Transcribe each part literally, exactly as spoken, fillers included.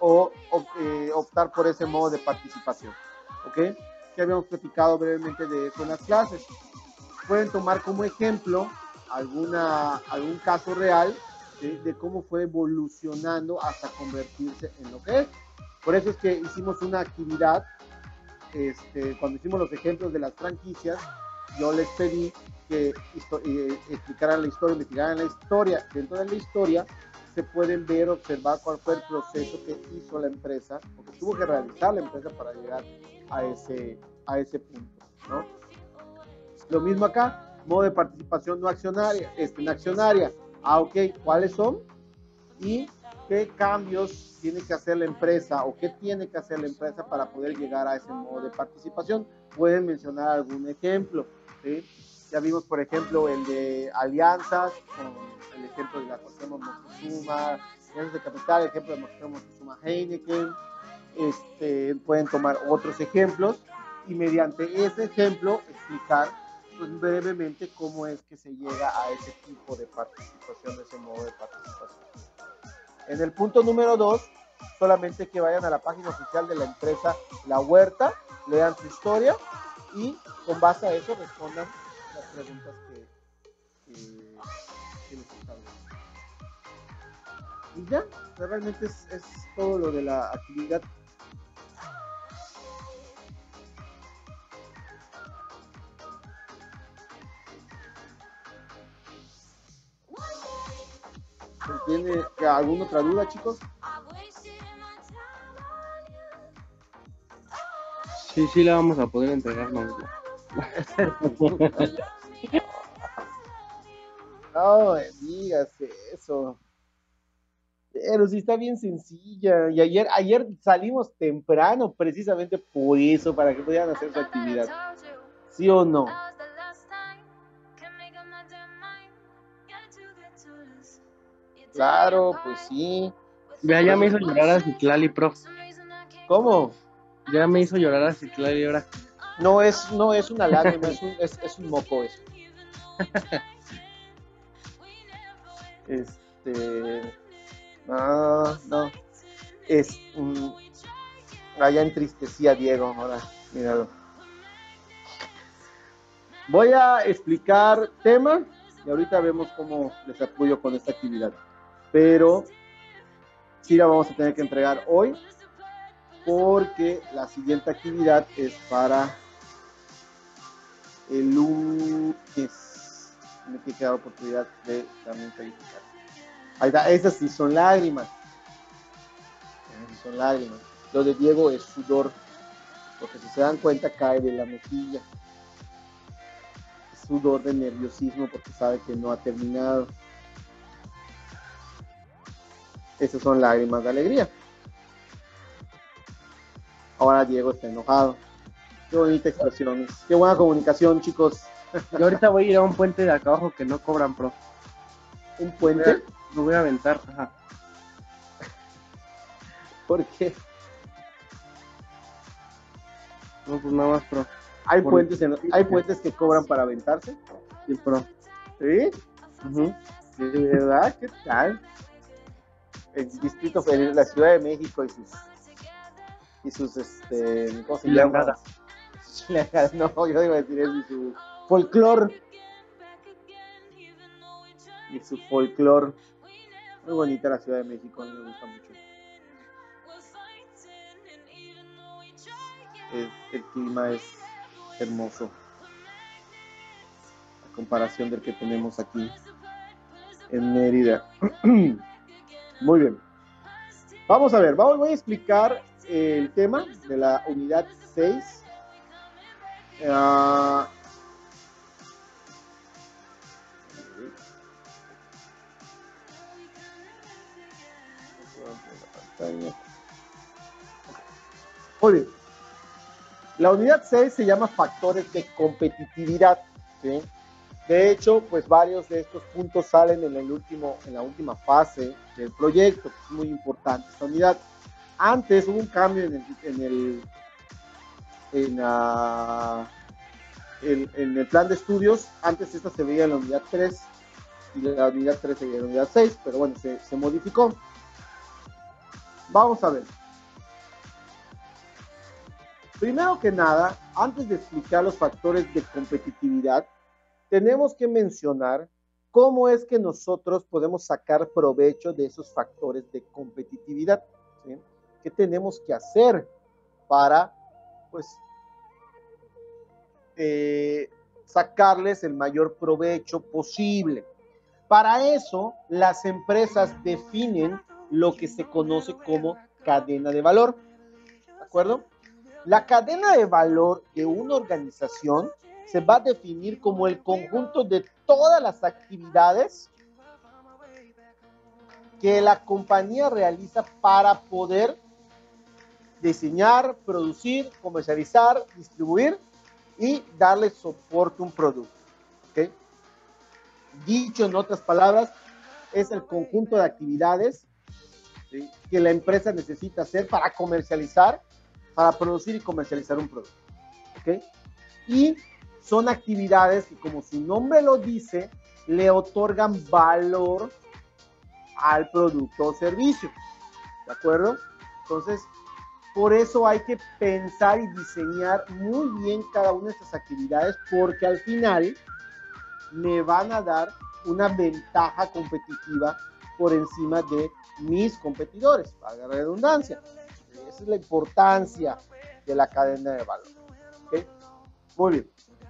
o, o eh, optar por ese modo de participación. ¿Ok? Ya habíamos platicado brevemente de eso en las clases. Pueden tomar como ejemplo alguna, algún caso real, ¿sí?, de cómo fue evolucionando hasta convertirse en lo que es. Por eso es que hicimos una actividad, este, cuando hicimos los ejemplos de las franquicias, yo les pedí que eh, explicaran la historia, investigaran la historia. Dentro de la historia se pueden ver, observar cuál fue el proceso que hizo la empresa, o que tuvo que realizar la empresa para llegar a ese, a ese punto, ¿no? Lo mismo acá, modo de participación no accionaria, este, en accionaria. Ah, ok, ¿cuáles son? Y qué cambios tiene que hacer la empresa o qué tiene que hacer la empresa para poder llegar a ese modo de participación. Pueden mencionar algún ejemplo, ¿sí? Ya vimos, por ejemplo, el de alianzas, con el ejemplo de la Cuauhtémoc Moctezuma, alianzas de capital, el ejemplo de Cuauhtémoc Moctezuma Heineken. Este, pueden tomar otros ejemplos y mediante ese ejemplo explicar, pues, brevemente cómo es que se llega a ese tipo de participación, ese modo de participación. En el punto número dos, solamente que vayan a la página oficial de la empresa La Huerta, lean su historia y con base a eso respondan las preguntas que, que, que les establezcan. Y ya, realmente es, es todo lo de la actividad. ¿Tiene alguna otra duda, chicos? Sí, sí, la vamos a poder entregar, ¿no? No, digas eso. Pero sí está bien sencilla. Y ayer, ayer salimos temprano, precisamente por eso, para que pudieran hacer su actividad. ¿Sí o no? Claro, pues sí. Ya, ya me hizo llorar a Citlali, prof. ¿Cómo? Ya me hizo llorar a Citlali ahora. No es, no es una lágrima, es un, es, es un moco eso. Este. No, no. Es. Um, allá entristecí a Diego, ahora, míralo. Voy a explicar tema y ahorita vemos cómo les apoyo con esta actividad. Pero sí la vamos a tener que entregar hoy porque la siguiente actividad es para el lunes. Me tiene que dar oportunidad de también calificar. Ahí está, esas sí son lágrimas. Esas sí son lágrimas. Lo de Diego es sudor, porque si se dan cuenta cae de la mejilla. Es sudor de nerviosismo porque sabe que no ha terminado. Esas son lágrimas de alegría. Ahora Diego está enojado. Qué bonita expresión. Qué buena comunicación, chicos. Yo ahorita voy a ir a un puente de acá abajo que no cobran, prof. ¿Un puente? Lo voy a, lo voy a aventar, ajá. ¿Por qué? No, pues nada más, prof. ¿Hay Por puentes, en, ¿Hay puentes que cobran para aventarse? Sí, prof. ¿Sí? Uh-huh. ¿De verdad? ¿Qué tal? El distrito federal, la Ciudad de México y sus y sus este ¿cómo se llama? No, yo iba a decir eso, y su folclor y su folclor. Muy bonita la Ciudad de México, a mí me gusta mucho. Es, el clima es hermoso a comparación del que tenemos aquí en Mérida. Muy bien. Vamos a ver, vamos, voy a explicar el tema de la unidad seis. Uh, muy bien. La unidad seis se llama factores de competitividad, ¿sí? De hecho, pues varios de estos puntos salen en, el último, en la última fase del proyecto, que es muy importante esta unidad. Antes hubo un cambio en el, en el, en, uh, en, en el plan de estudios. Antes esta se veía en la unidad tres y la unidad tres se veía en la unidad seis, pero bueno, se, se modificó. Vamos a ver. Primero que nada, antes de explicar los factores de competitividad, tenemos que mencionar cómo es que nosotros podemos sacar provecho de esos factores de competitividad, ¿sí? ¿Qué tenemos que hacer para, pues, eh, sacarles el mayor provecho posible? Para eso, las empresas definen lo que se conoce como cadena de valor, ¿de acuerdo? La cadena de valor de una organización se va a definir como el conjunto de todas las actividades que la compañía realiza para poder diseñar, producir, comercializar, distribuir y darle soporte a un producto. ¿Okay? Dicho en otras palabras, es el conjunto de actividades, ¿sí?, que la empresa necesita hacer para comercializar, para producir y comercializar un producto. ¿Okay? Y son actividades que, como su nombre lo dice, le otorgan valor al producto o servicio. ¿De acuerdo? Entonces, por eso hay que pensar y diseñar muy bien cada una de estas actividades, porque al final me van a dar una ventaja competitiva por encima de mis competidores, valga la redundancia. Esa es la importancia de la cadena de valor. ¿Okay? Muy bien.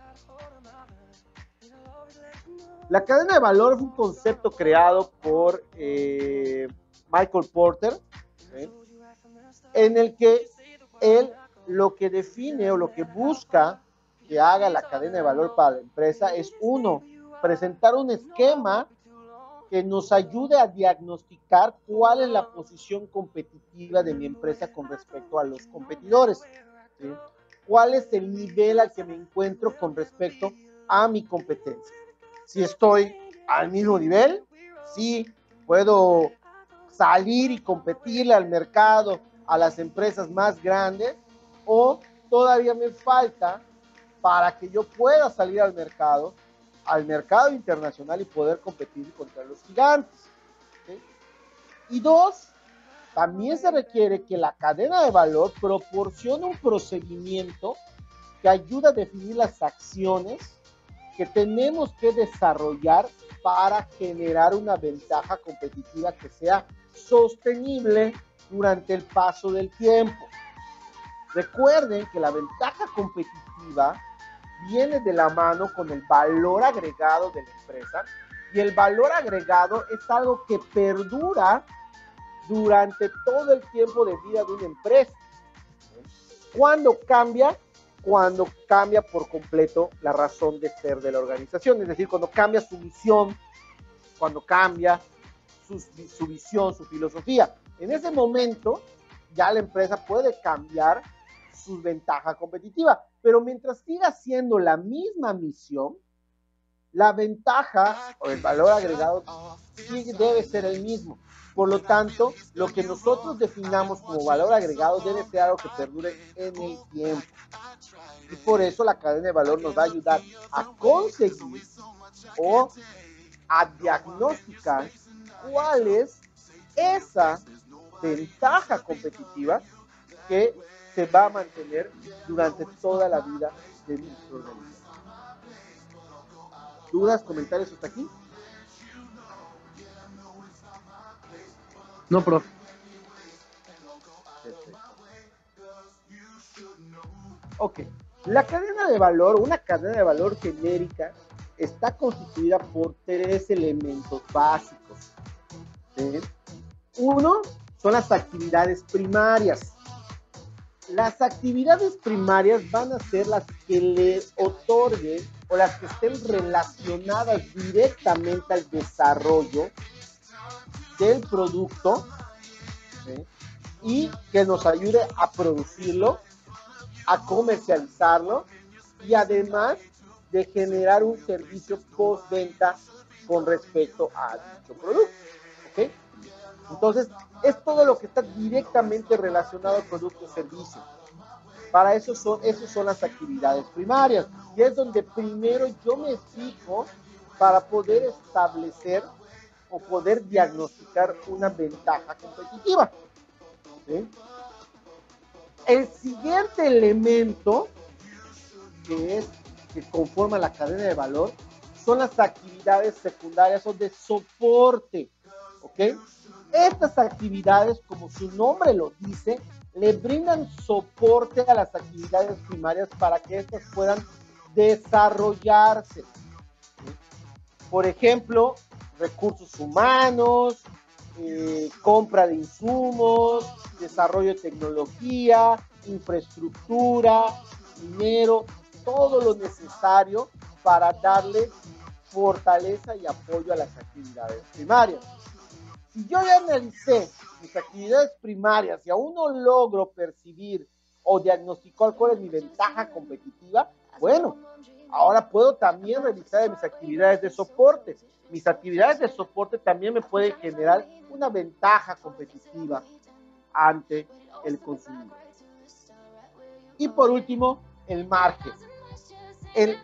La cadena de valor es un concepto creado por eh, Michael Porter, ¿sí?, en el que él lo que define o lo que busca que haga la cadena de valor para la empresa es, uno, presentar un esquema que nos ayude a diagnosticar cuál es la posición competitiva de mi empresa con respecto a los competidores, ¿sí? ¿Cuál es el nivel al que me encuentro con respecto a mi competencia? Si estoy al mismo nivel, si puedo salir y competirle al mercado, a las empresas más grandes, o todavía me falta para que yo pueda salir al mercado, al mercado internacional y poder competir contra los gigantes. ¿Sí? Y dos, también se requiere que la cadena de valor proporcione un procedimiento que ayuda a definir las acciones que tenemos que desarrollar para generar una ventaja competitiva que sea sostenible durante el paso del tiempo. Recuerden que la ventaja competitiva viene de la mano con el valor agregado de la empresa, y el valor agregado es algo que perdura durante todo el tiempo de vida de una empresa. ¿Cuándo cambia? Cuando cambia por completo la razón de ser de la organización, es decir, cuando cambia su misión, cuando cambia su, su visión, su filosofía. En ese momento ya la empresa puede cambiar su ventaja competitiva, pero mientras siga siendo la misma misión, la ventaja o el valor agregado sí debe ser el mismo. Por lo tanto, lo que nosotros definamos como valor agregado debe ser algo que perdure en el tiempo. Y por eso la cadena de valor nos va a ayudar a conseguir o a diagnosticar cuál es esa ventaja competitiva que se va a mantener durante toda la vida de nuestro organismo. ¿Dudas, comentarios hasta aquí? No, profe. Perfecto. Ok. La cadena de valor, una cadena de valor genérica, está constituida por tres elementos básicos. ¿Sí? Uno son las actividades primarias. Las actividades primarias van a ser las que le otorguen o las que estén relacionadas directamente al desarrollo del producto, ¿sí?, y que nos ayude a producirlo, a comercializarlo y además de generar un servicio postventa con respecto a dicho producto. ¿Okay? Entonces, es todo lo que está directamente relacionado al producto o servicio. Para eso son, esas son las actividades primarias. Y es donde primero yo me fijo para poder establecer o poder diagnosticar una ventaja competitiva. ¿sí? El siguiente elemento que es que conforma la cadena de valor son las actividades secundarias o de soporte, ¿ok? Estas actividades, como su nombre lo dice, le brindan soporte a las actividades primarias para que éstas puedan desarrollarse, ¿sí? Por ejemplo, recursos humanos, eh, compra de insumos, desarrollo de tecnología, infraestructura, dinero, todo lo necesario para darle fortaleza y apoyo a las actividades primarias. Si yo ya analicé mis actividades primarias y aún no logro percibir o diagnosticar cuál es mi ventaja competitiva, bueno, ahora puedo también revisar mis actividades de soporte. Mis actividades de soporte también me pueden generar una ventaja competitiva ante el consumidor. Y por último, el margen. El,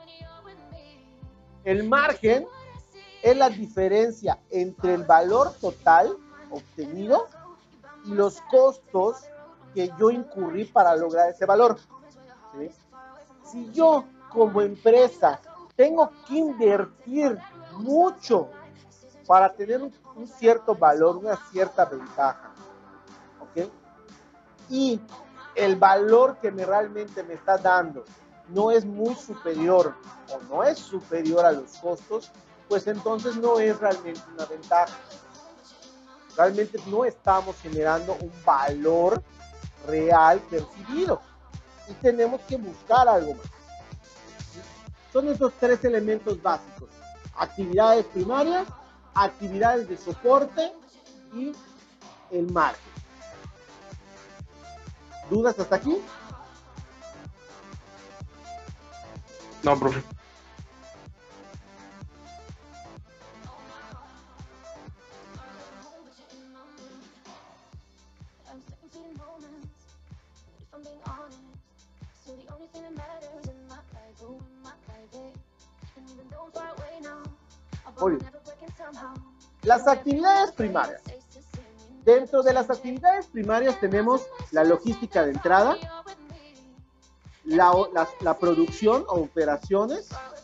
el margen es la diferencia entre el valor total obtenido y los costos que yo incurrí para lograr ese valor, ¿sí? Si yo como empresa tengo que invertir mucho para tener un, un cierto valor, una cierta ventaja, ¿ok? Y el valor que me realmente me está dando no es muy superior o no es superior a los costos, pues entonces no es realmente una ventaja. Realmente no estamos generando un valor real percibido y tenemos que buscar algo más. Son estos tres elementos básicos: actividades primarias, actividades de soporte y el margen. ¿Dudas hasta aquí? No, profe. Muy bien. Las actividades primarias. Dentro de las actividades primarias tenemos la logística de entrada, la, la, la producción o operaciones,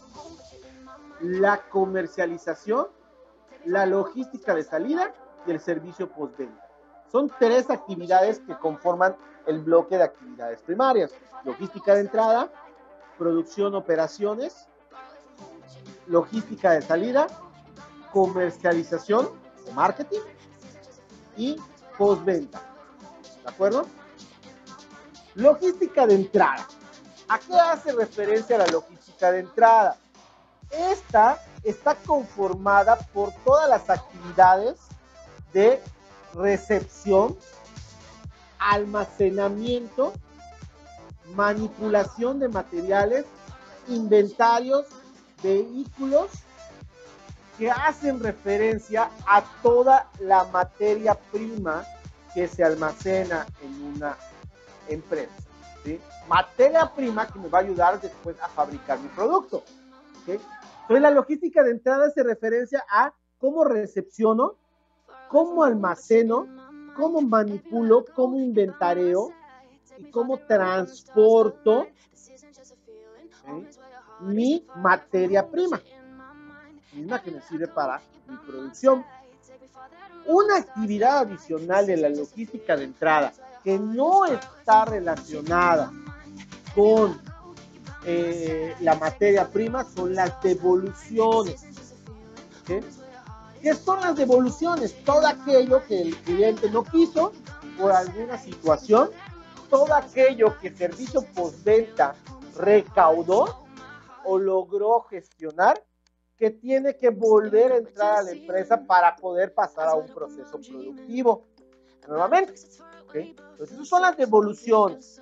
la comercialización, la logística de salida y el servicio postventa. Son tres actividades que conforman el bloque de actividades primarias: logística de entrada, producción, operaciones, logística de salida, comercialización o marketing y postventa. ¿De acuerdo? Logística de entrada. ¿A qué hace referencia la logística de entrada? Esta está conformada por todas las actividades de recepción, almacenamiento, manipulación de materiales, inventarios, vehículos, que hacen referencia a toda la materia prima que se almacena en una empresa, ¿sí? Materia prima que me va a ayudar después a fabricar mi producto, ¿okay? Entonces la logística de entrada hace referencia a cómo recepciono, cómo almaceno, cómo manipulo, cómo inventareo y cómo transporto, ¿sí?, mi materia prima, misma que me sirve para mi producción. Una actividad adicional de la logística de entrada que no está relacionada con eh, la materia prima son las devoluciones, ¿sí? ¿Qué son las devoluciones? Todo aquello que el cliente no quiso por alguna situación, todo aquello que servicio postventa recaudó o logró gestionar, que tiene que volver a entrar a la empresa para poder pasar a un proceso productivo nuevamente, ¿okay? Entonces, esas son las devoluciones.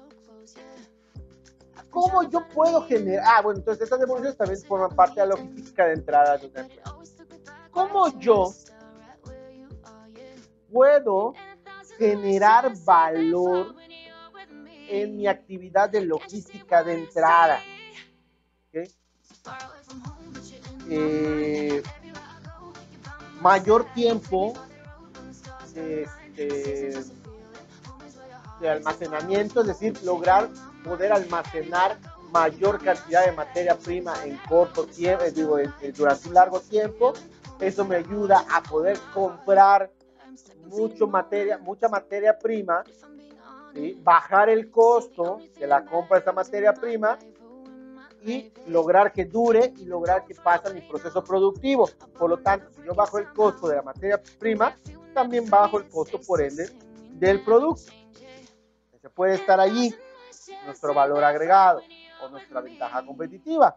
¿Cómo yo puedo generar? Ah, bueno, entonces estas devoluciones también forman parte de la logística de entrada de una empresa. ¿Cómo yo puedo generar valor en mi actividad de logística de entrada? ¿Okay? Eh, mayor tiempo, este, de almacenamiento, es decir, lograr poder almacenar mayor cantidad de materia prima en corto tiempo, digo, durante un largo tiempo. Eso me ayuda a poder comprar mucho materia, mucha materia prima, ¿sí? Bajar el costo de la compra de esa materia prima y lograr que dure y lograr que pase mi proceso productivo. Por lo tanto, si yo bajo el costo de la materia prima, también bajo el costo, por ende, del producto. Se puede estar allí nuestro valor agregado o nuestra ventaja competitiva.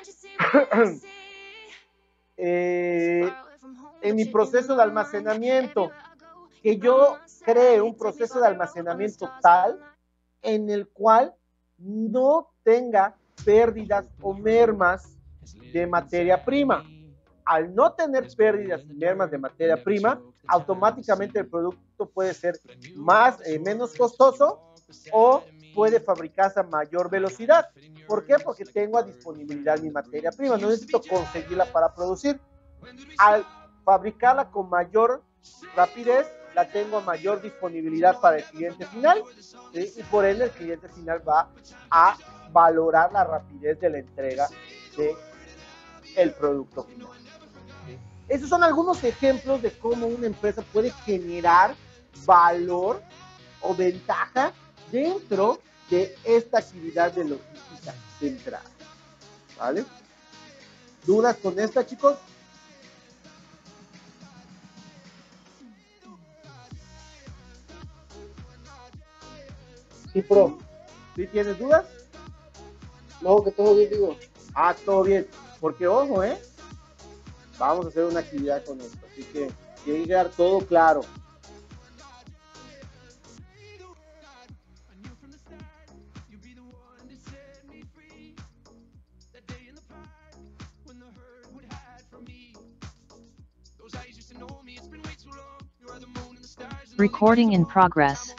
eh, en mi proceso de almacenamiento, que yo cree un proceso de almacenamiento tal en el cual no tenga pérdidas o mermas de materia prima. Al no tener pérdidas y mermas de materia prima, automáticamente el producto puede ser más, eh, menos costoso o puede fabricarse a mayor velocidad. ¿Por qué? Porque tengo a disponibilidad mi materia prima, no necesito conseguirla para producir. Al fabricarla con mayor rapidez, la tengo a mayor disponibilidad para el cliente final, ¿sí? Y por ende el cliente final va a valorar la rapidez de la entrega del producto final. ¿Sí? Esos son algunos ejemplos de cómo una empresa puede generar valor o ventaja dentro de esta actividad de logística central. ¿Vale? ¿Dudas con esta, chicos? Sí, pro. ¿Sí tienes dudas? No, que todo bien, digo. Ah, todo bien. Porque, ojo, ¿eh? Vamos a hacer una actividad con esto. Así que tiene que quedar todo claro. Recording in progress.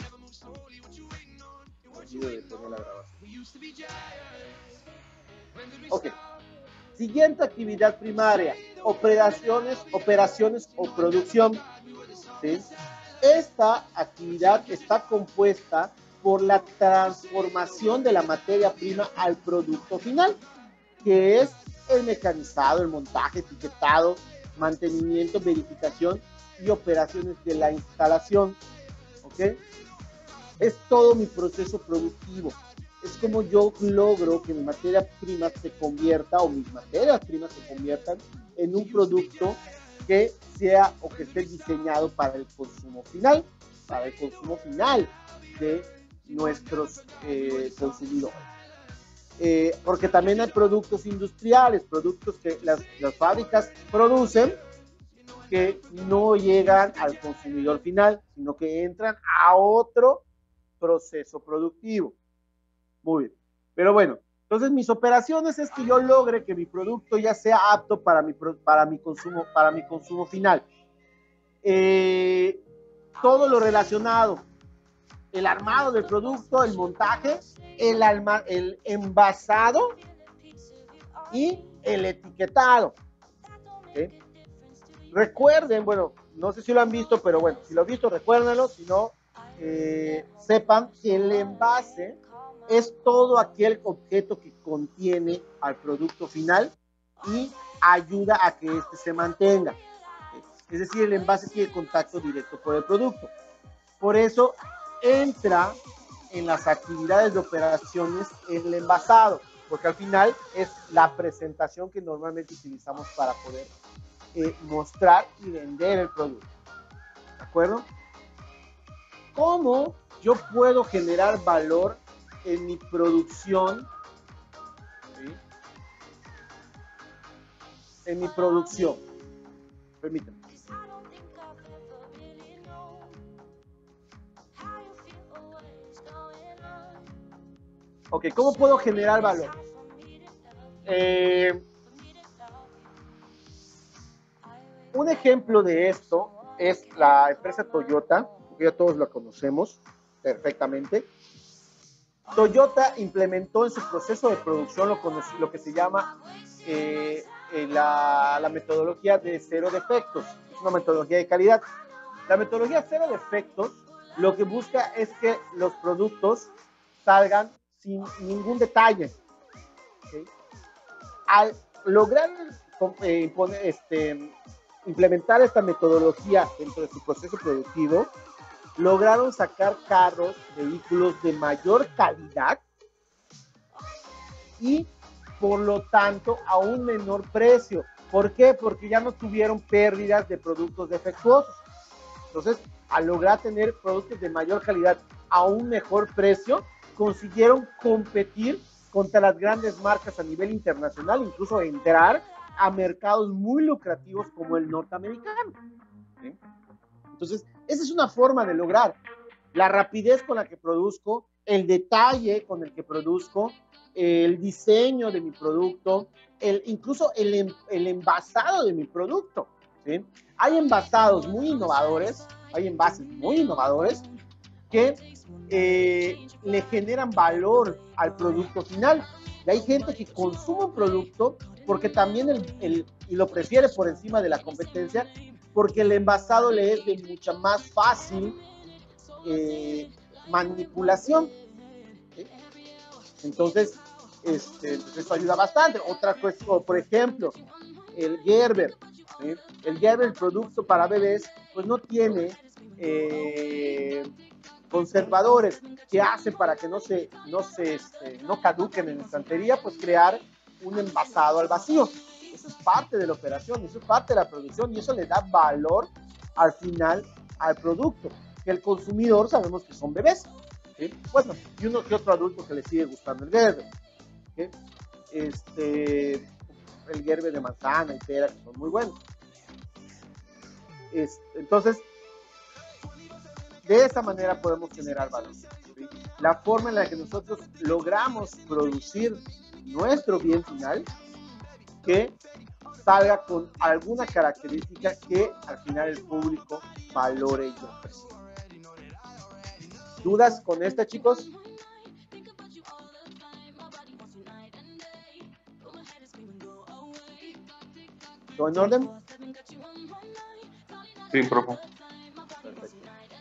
Ok. Siguiente actividad primaria. Operaciones, operaciones o producción. ¿Sí? Esta actividad está compuesta por la transformación de la materia prima al producto final, que es el mecanizado, el montaje, etiquetado, mantenimiento, verificación y operaciones de la instalación. ¿Ok? Es todo mi proceso productivo. Es como yo logro que mi materia prima se convierta, o mis materias primas se conviertan en un producto que sea o que esté diseñado para el consumo final, para el consumo final de nuestros eh, consumidores. Eh, porque también hay productos industriales, productos que las, las fábricas producen que no llegan al consumidor final, sino que entran a otro proceso productivo. Muy bien. Pero bueno, entonces mis operaciones es que yo logre que mi producto ya sea apto para mi, para mi, consumo, para mi consumo final. Eh, todo lo relacionado, el armado del producto, el montaje, el, alma, el envasado y el etiquetado. ¿Okay? Recuerden, bueno, no sé si lo han visto, pero bueno, si lo han visto, recuérdenlo, si no, eh, sepan que el envase es todo aquel objeto que contiene al producto final y ayuda a que éste se mantenga. Es decir, el envase tiene contacto directo con el producto. Por eso entra en las actividades de operaciones el envasado, porque al final es la presentación que normalmente utilizamos para poder eh, mostrar y vender el producto. ¿De acuerdo? ¿Cómo yo puedo generar valor en mi producción? ¿Sí? En mi producción. Permítanme. Ok, ¿cómo puedo generar valor? Eh, un ejemplo de esto es la empresa Toyota, que ya todos la conocemos perfectamente. Toyota implementó en su proceso de producción lo, lo que se llama eh, la, la metodología de cero defectos. Es una metodología de calidad. La metodología cero defectos lo que busca es que los productos salgan sin ningún detalle. ¿Okay? Al lograr eh, poner, este, implementar esta metodología dentro de su proceso productivo, lograron sacar carros, vehículos de mayor calidad y por lo tanto a un menor precio. ¿Por qué? Porque ya no tuvieron pérdidas de productos defectuosos. Entonces, al lograr tener productos de mayor calidad a un mejor precio, consiguieron competir contra las grandes marcas a nivel internacional, incluso entrar a mercados muy lucrativos como el norteamericano. ¿Sí? Entonces, esa es una forma de lograr la rapidez con la que produzco, el detalle con el que produzco, el diseño de mi producto, el, incluso el, el envasado de mi producto. ¿Sí? Hay envasados muy innovadores, hay envases muy innovadores que eh, le generan valor al producto final. Y hay gente que consume un producto porque también el, el, y lo prefiere por encima de la competencia, porque el envasado le es de mucha más fácil eh, manipulación. ¿Sí? Entonces, este, pues esto ayuda bastante. Otra cuestión, por ejemplo, el Gerber. ¿Sí? El Gerber, el producto para bebés, pues no tiene eh, conservadores que hacen para que no se, no se este, no caduquen en la estantería, pues crear un envasado al vacío. Eso es parte de la operación, eso es parte de la producción y eso le da valor al final al producto. Que el consumidor sabemos que son bebés. ¿Sí? Bueno, y uno que otro adulto que le sigue gustando el Gerber. ¿Sí? Este, el Gerber de manzana y pera, que son muy buenos. Este, entonces, de esa manera podemos generar valor. ¿Sí? La forma en la que nosotros logramos producir nuestro bien final que salga con alguna característica que al final el público valore y aprecie. ¿Dudas con esta, chicos? ¿Todo en orden? Sí, profe. Perfecto.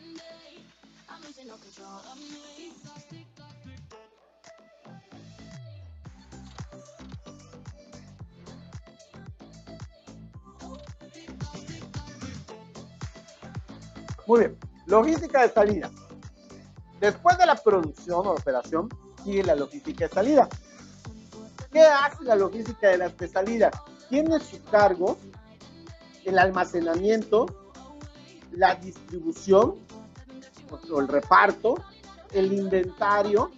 Muy bien. Logística de salida. Después de la producción o operación, sigue la logística de salida. ¿Qué hace la logística de, la, de salida? Tiene a su cargo el almacenamiento, la distribución o el reparto, el inventario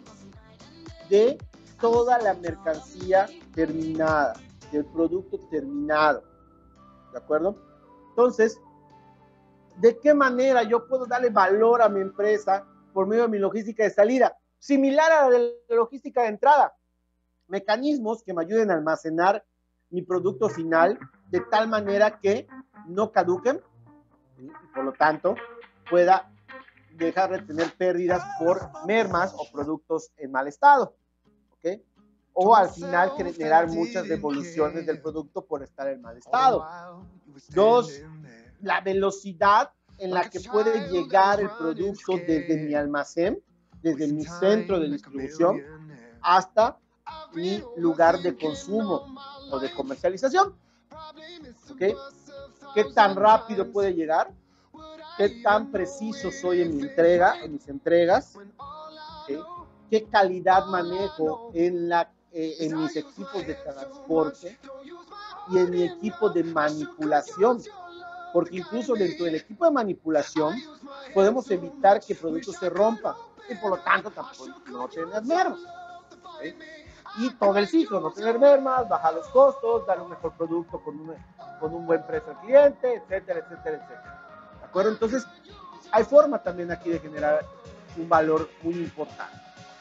de toda la mercancía terminada, del producto terminado. ¿De acuerdo? Entonces, ¿de qué manera yo puedo darle valor a mi empresa por medio de mi logística de salida? Similar a la de la logística de entrada. Mecanismos que me ayuden a almacenar mi producto final de tal manera que no caduquen y por lo tanto pueda dejar de tener pérdidas por mermas o productos en mal estado. ¿Okay? O al final generar muchas devoluciones del producto por estar en mal estado. Dos, la velocidad en la que puede llegar el producto desde mi almacén, desde mi centro de distribución, hasta mi lugar de consumo o de comercialización. ¿Okay? ¿Qué tan rápido puede llegar? ¿Qué tan preciso soy en mi entrega, en mis entregas? ¿Okay? ¿Qué calidad manejo en, la, eh, en mis equipos de transporte y en mi equipo de manipulación? Porque incluso dentro del equipo de manipulación podemos evitar que productos se rompan y por lo tanto tampoco no tener mermas. ¿Okay? Y todo el ciclo, no tener mermas, bajar los costos, dar un mejor producto con un, con un buen precio al cliente, etcétera, etcétera, etcétera. ¿De acuerdo? Entonces, hay forma también aquí de generar un valor muy importante.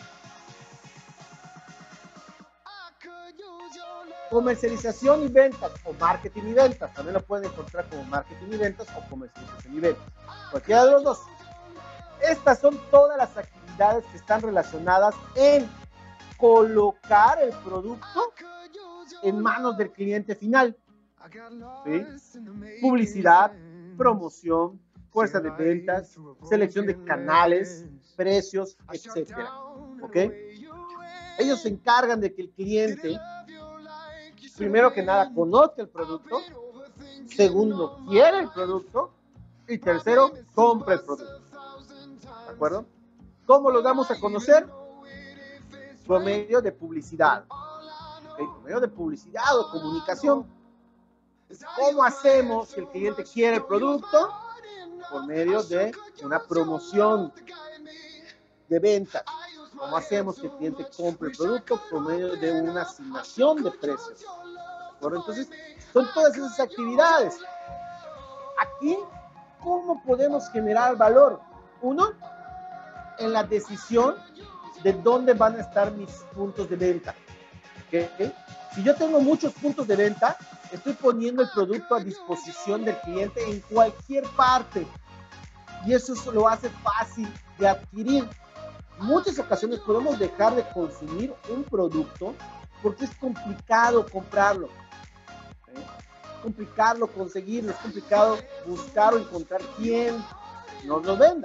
Comercialización y ventas, o marketing y ventas. También lo pueden encontrar como marketing y ventas o comercialización y ventas. Cualquiera de los dos. Estas son todas las actividades que están relacionadas en colocar el producto en manos del cliente final. ¿Sí? Publicidad, promoción, fuerza de ventas, selección de canales, precios, etcétera. ¿Ok? Ellos se encargan de que el cliente, primero que nada, conozca el producto, segundo, quiere el producto y tercero, compre el producto. ¿De acuerdo? ¿Cómo lo damos a conocer? Por medio de publicidad. ¿Okay? Por medio de publicidad o comunicación. ¿Cómo hacemos que el cliente quiere el producto? Por medio de una promoción de ventas. ¿Cómo hacemos que el cliente compre el producto? Por medio de una asignación de precios. Bueno, entonces, son todas esas actividades. Aquí, ¿cómo podemos generar valor? Uno, en la decisión de dónde van a estar mis puntos de venta. ¿Okay? Si yo tengo muchos puntos de venta, estoy poniendo el producto a disposición del cliente en cualquier parte. Y eso lo hace fácil de adquirir. En muchas ocasiones podemos dejar de consumir un producto porque es complicado comprarlo. ¿Okay? Es complicado conseguirlo, es complicado buscar o encontrar quién nos lo venda.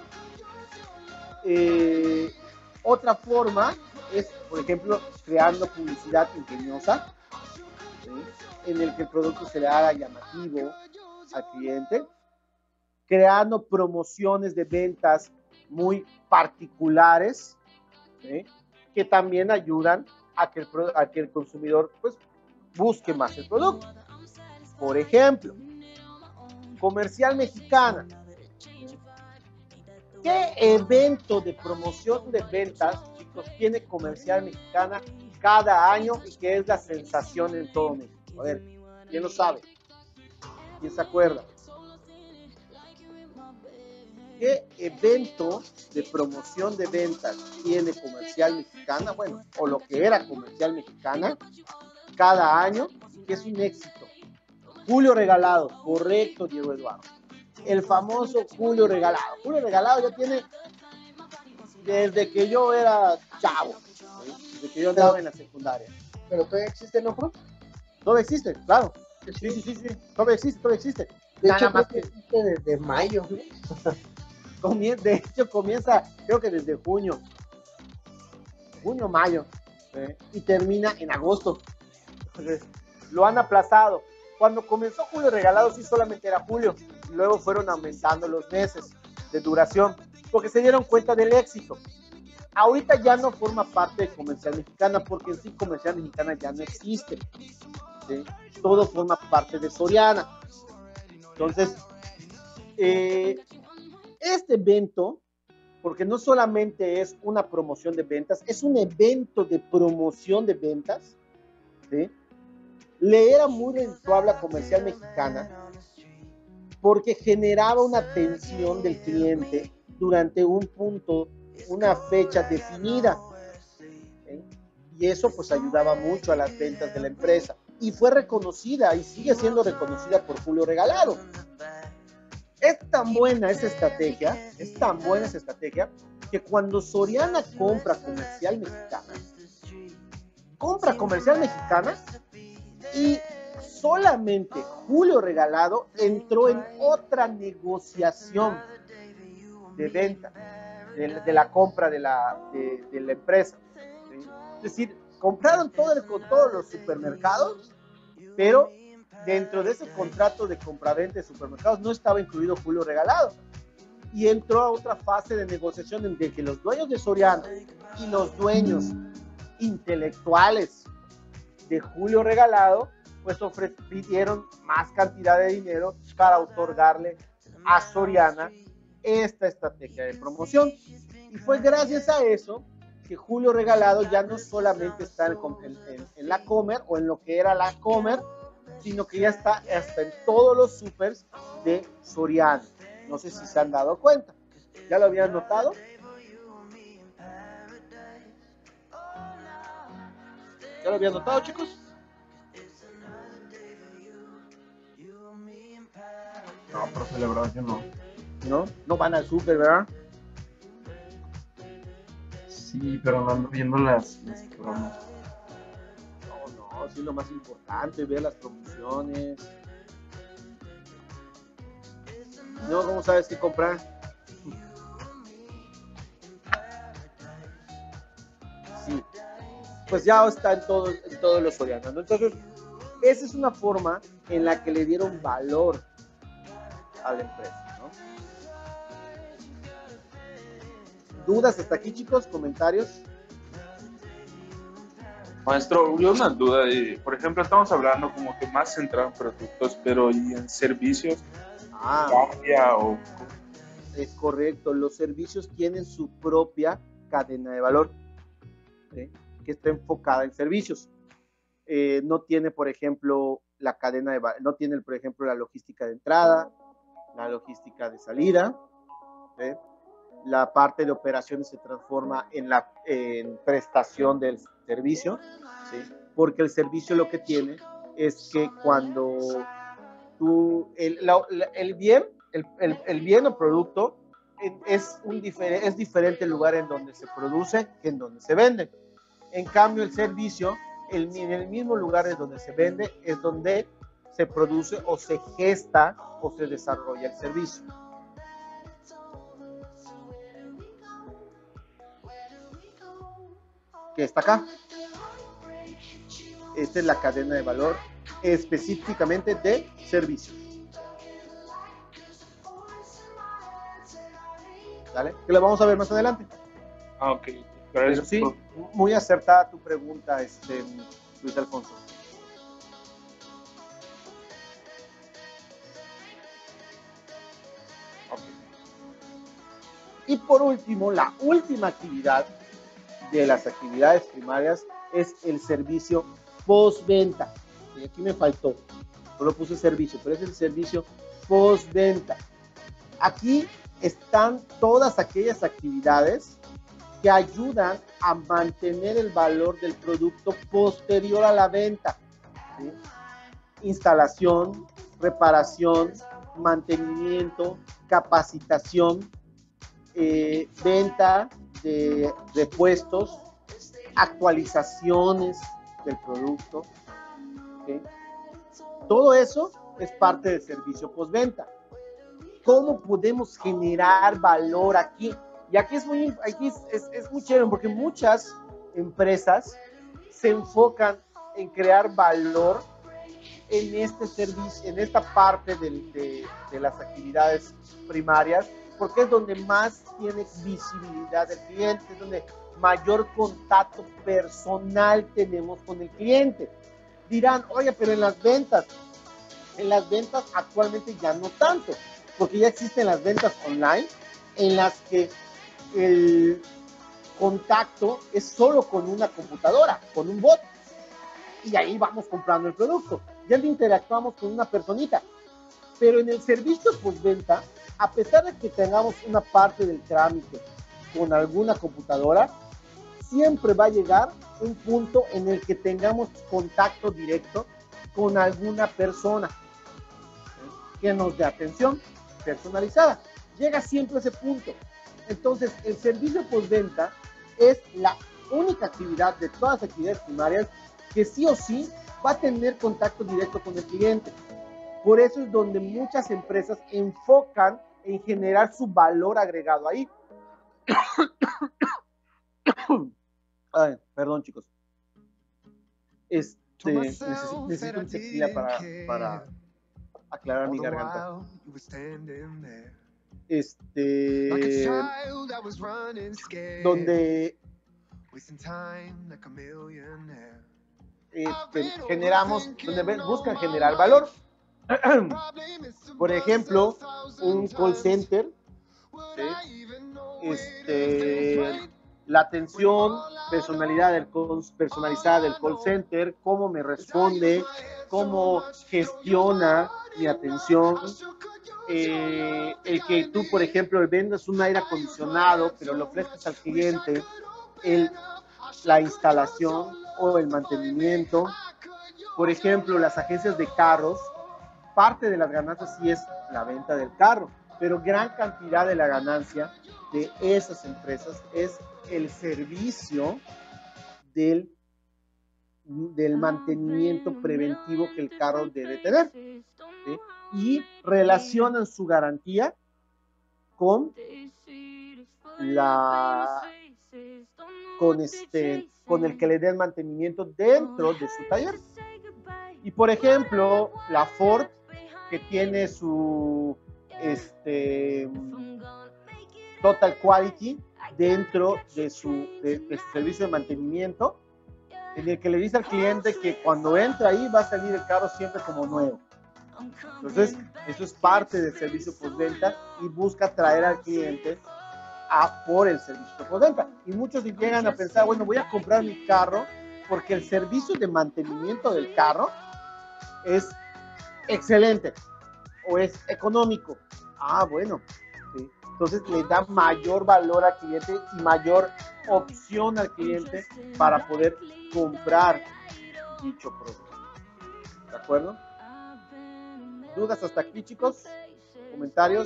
Eh, otra forma es, por ejemplo, creando publicidad ingeniosa, ¿sí? En el que el producto se le haga llamativo al cliente, creando promociones de ventas muy particulares, ¿sí? Que también ayudan a que, el, a que el consumidor pues, busque más el producto. Por ejemplo, Comercial Mexicana. ¿Qué evento de promoción de ventas, chicos, tiene Comercial Mexicana cada año y que es la sensación en todo México? A ver, ¿quién lo sabe? ¿Quién se acuerda? ¿Qué evento de promoción de ventas tiene Comercial Mexicana? Bueno, o lo que era Comercial Mexicana cada año, que es un éxito. Julio Regalado, correcto, Diego Eduardo. El famoso Julio Regalado. Julio Regalado ya tiene desde que yo era chavo, ¿sí? Desde que yo andaba en la secundaria. ¿Pero todavía existe, no, bro? Todavía existe, claro. Sí, sí, sí, sí. Todavía existe, todavía existe. De Nada hecho, más creo que que existe desde mayo. comien- de hecho comienza, creo que desde junio, junio, mayo, ¿sí? Y termina en agosto. Entonces, lo han aplazado. Cuando comenzó Julio Regalado sí solamente era julio, y luego fueron aumentando los meses de duración, porque se dieron cuenta del éxito. Ahorita ya no forma parte de Comercial Mexicana, porque en sí Comercial Mexicana ya no existe, ¿sí? Todo forma parte de Soriana. Entonces, eh, este evento, porque no solamente es una promoción de ventas, es un evento de promoción de ventas, ¿sí? Le era muy rentable a Comercial Mexicana porque generaba una atención del cliente durante un punto, una fecha definida, ¿sí? Y eso pues ayudaba mucho a las ventas de la empresa y fue reconocida y sigue siendo reconocida por Julio Regalado. Es tan buena esa estrategia, es tan buena esa estrategia que cuando Soriana compra Comercial Mexicana, compra Comercial Mexicana y solamente Julio Regalado entró en otra negociación de venta, de, de la compra de la, de, de la empresa, ¿sí? Es decir, compraron todo el, con todos los supermercados, pero dentro de ese contrato de compraventa de supermercados no estaba incluido Julio Regalado. Y entró a otra fase de negociación en que los dueños de Soriana y los dueños intelectuales de Julio Regalado pues pidieron más cantidad de dinero para otorgarle a Soriana esta estrategia de promoción. Y fue gracias a eso que Julio Regalado ya no solamente está en, en, en la Comer o en lo que era la Comer, sino que ya está hasta en todos los supers de Soriana. No sé si se han dado cuenta. ¿Ya lo habían notado? ¿Ya lo habían notado, chicos? No, profe, la verdad yo no. ¿No? No van al súper, ¿verdad? Sí, pero no ando viendo las, las promos. No, no, sí es lo más importante, ver las promociones. No, ¿cómo sabes qué comprar? Sí, pues ya está en todos en todos los sorianos, ¿no? Entonces, esa es una forma en la que le dieron valor a la empresa, ¿no? ¿Dudas hasta aquí, chicos? ¿Comentarios? Maestro, yo una duda, eh, por ejemplo, estamos hablando como que más centrado en productos, pero ¿y en servicios? Ah, ¿Cambia o es correcto. Los servicios tienen su propia cadena de valor, ¿sí? Que está enfocada en servicios. Eh, no tiene, por ejemplo, la cadena de valor, no tiene, por ejemplo, la logística de entrada, la logística de salida, ¿sí? La parte de operaciones se transforma en la en prestación del servicio, ¿sí? Porque el servicio lo que tiene es que cuando tú, el, la, el bien, el, el, el bien o producto es, un difer, es diferente el lugar en donde se produce que en donde se vende. En cambio, el servicio, el, en el mismo lugar en donde se vende, es donde se produce o se gesta o se desarrolla el servicio. Que está acá. Esta es la cadena de valor específicamente de servicios. ¿Vale? Que lo vamos a ver más adelante. Ah, ok. Pero, Pero sí, muy acertada tu pregunta, este, Luis Alfonso. Okay. Y por último, la última actividad de las actividades primarias es el servicio postventa. Y aquí me faltó, solo puse servicio, pero es el servicio postventa. Aquí están todas aquellas actividades que ayudan a mantener el valor del producto posterior a la venta, ¿sí? Instalación, reparación, mantenimiento, capacitación, eh, venta de repuestos, actualizaciones del producto, ¿okay? Todo eso es parte del servicio postventa. ¿Cómo podemos generar valor aquí? Y aquí es muy, aquí es, es, es muy chévere porque muchas empresas se enfocan en crear valor en este servicio, en esta parte de, de, de las actividades primarias, porque es donde más tiene visibilidad del cliente, es donde mayor contacto personal tenemos con el cliente. Dirán, oye, pero en las ventas, en las ventas actualmente ya no tanto, porque ya existen las ventas online en las que el contacto es solo con una computadora, con un bot, y ahí vamos comprando el producto. Ya le interactuamos con una personita. Pero en el servicio postventa, a pesar de que tengamos una parte del trámite con alguna computadora, siempre va a llegar un punto en el que tengamos contacto directo con alguna persona que nos dé atención personalizada. Llega siempre a ese punto. Entonces, el servicio postventa es la única actividad de todas las actividades primarias que sí o sí va a tener contacto directo con el cliente. Por eso es donde muchas empresas enfocan en generar su valor agregado ahí. Ay, perdón, chicos. Este, necesito, necesito un tequila para, para aclarar mi garganta. Este, donde este, generamos, donde buscan generar valor. Por ejemplo, un call center, ¿sí? Este, la atención personalidad del call, personalizada del call center, cómo me responde, cómo gestiona mi atención. Eh, el que tú, por ejemplo, vendas un aire acondicionado, pero lo ofrezcas al cliente, el, la instalación o el mantenimiento. Por ejemplo, las agencias de carros, parte de las ganancias sí es la venta del carro, pero gran cantidad de la ganancia de esas empresas es el servicio del, del mantenimiento preventivo que el carro debe tener. ¿sí? Y relacionan su garantía con la con este con el que le den mantenimiento dentro de su taller. Y por ejemplo, la Ford, que tiene su este Total Quality dentro de su, de, de su servicio de mantenimiento, en el que le dice al cliente que cuando entra ahí va a salir el carro siempre como nuevo. Entonces, eso es parte del servicio postventa y busca atraer al cliente a por el servicio postventa. Y muchos llegan a pensar, bueno, voy a comprar mi carro porque el servicio de mantenimiento del carro es excelente o es económico. Ah, bueno, sí. Entonces le da mayor valor al cliente y mayor opción al cliente para poder comprar dicho producto. ¿De acuerdo? ¿Dudas hasta aquí, chicos? ¿Comentarios?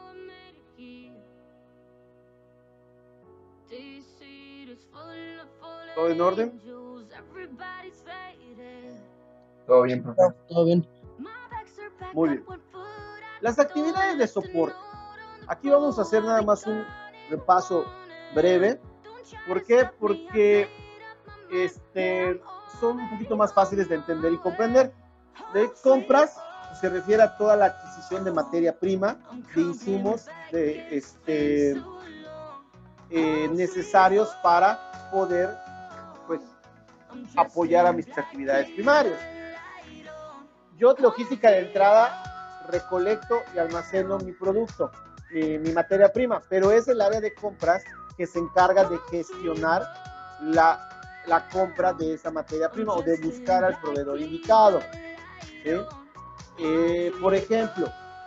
¿Todo en orden? Todo bien, profe. Todo bien. Muy bien. Las actividades de soporte. Aquí vamos a hacer nada más un repaso breve. ¿Por qué? Porque este, son un poquito más fáciles de entender y comprender. De compras se refiere a toda la adquisición de materia prima, de insumos de, este, eh, necesarios para poder pues, apoyar a mis actividades primarias. Yo, logística de entrada, recolecto y almaceno mi producto, mi, mi materia prima, pero es el área de compras que se encarga de gestionar la, la compra de esa materia prima o de buscar al proveedor indicado. ¿Sí? Eh, por ejemplo,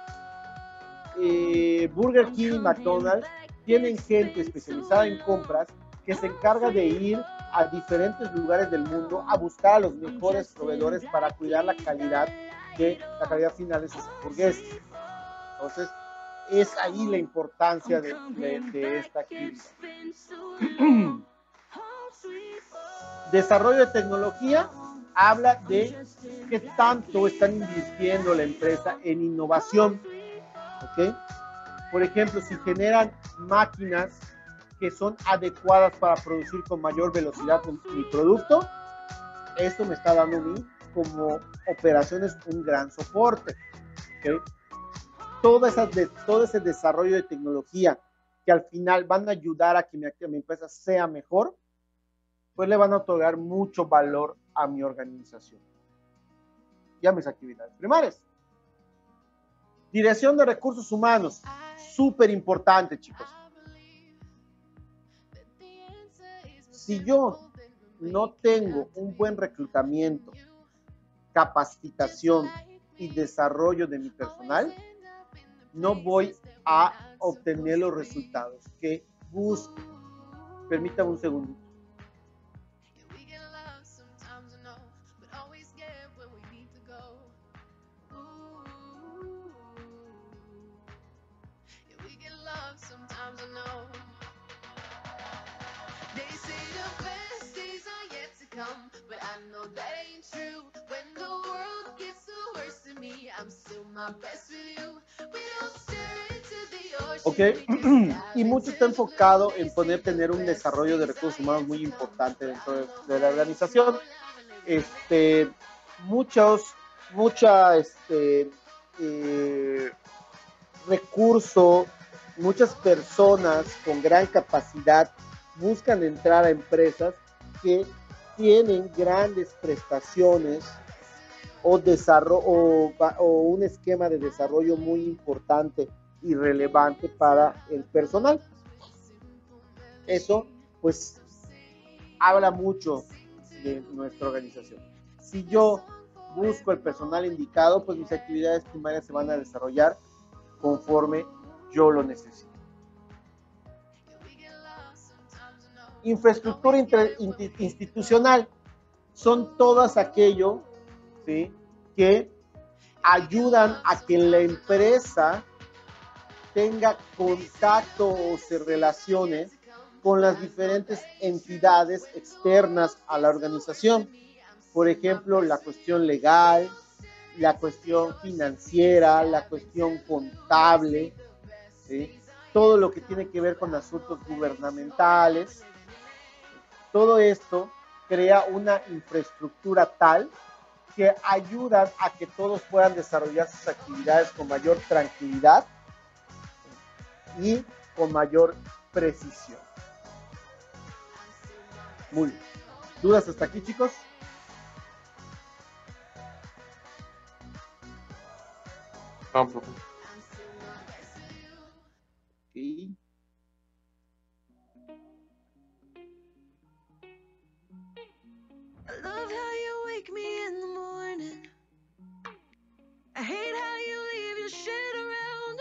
eh, Burger King y McDonald's tienen gente especializada en compras que se encarga de ir a diferentes lugares del mundo a buscar a los mejores proveedores para cuidar la calidad de la calidad final de sus hamburguesas. Entonces, es ahí la importancia de, de, de esta actividad. Desarrollo de tecnología habla de qué tanto están invirtiendo la empresa en innovación. ¿Ok? Por ejemplo, si generan máquinas que son adecuadas para producir con mayor velocidad mi producto, esto me está dando a mí como operaciones un gran soporte. ¿Okay? Todo, esa, de, todo ese desarrollo de tecnología que al final van a ayudar a que mi, que mi empresa sea mejor, pues le van a otorgar mucho valor a mi organización y a mis actividades primarias. Dirección de recursos humanos, súper importante, chicos. Si yo no tengo un buen reclutamiento, capacitación y desarrollo de mi personal, no voy a obtener los resultados que busco. Permítame un segundo. Ok, y mucho está enfocado en poder tener un desarrollo de recursos humanos muy importante dentro de, de la organización. Este, muchos, mucha, este, eh, recurso, muchas personas con gran capacidad buscan entrar a empresas que tienen grandes prestaciones o, desarrollo, o, o un esquema de desarrollo muy importante y relevante para el personal. Eso, pues, habla mucho de nuestra organización. Si yo busco el personal indicado, pues mis actividades primarias se van a desarrollar conforme yo lo necesito. Infraestructura inter, institucional son todas aquello, ¿sí?, que ayudan a que la empresa tenga contacto o se relacione con las diferentes entidades externas a la organización. Por ejemplo, la cuestión legal, la cuestión financiera, la cuestión contable, ¿sí? Todo lo que tiene que ver con asuntos gubernamentales. Todo esto crea una infraestructura tal que ayudan a que todos puedan desarrollar sus actividades con mayor tranquilidad y con mayor precisión. Muy bien. ¿Dudas hasta aquí, chicos? No, profe. Sí. I love how you wake me in the morning. I hate how you leave your shit around.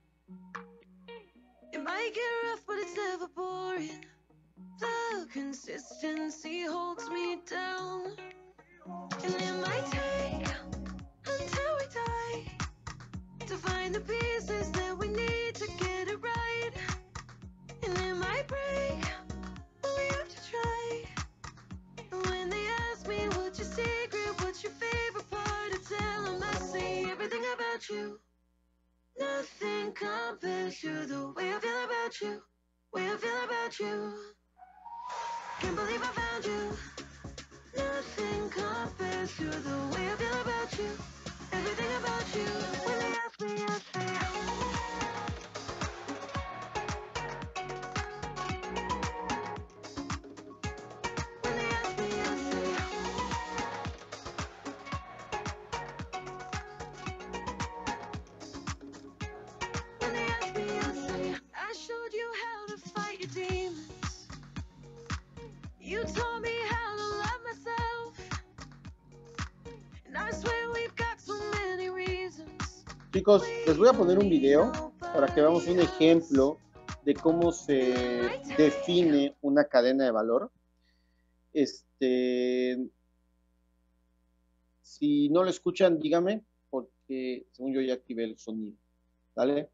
It might get rough, but it's never boring. The consistency holds me down. And it might take until we die to find the pieces that we need to get it right. And it might break, but we have to try. And when they ask me what's your secret, what's your favorite part, I tell them I say everything about you. Nothing compares to the way I feel about you, way I feel about you. Can't believe I found you. Nothing compares to the way I feel about you, everything about you. When they ask me, I say, when they ask me, I say, when they ask me, I say, I showed you how to fight your demons. You taught me how to love myself. And I swear we've got so many reasons. Chicos, les voy a poner un video para que veamos un ejemplo de cómo se define una cadena de valor. Este, si no lo escuchan, dígame, porque según yo ya activé el sonido. ¿Vale?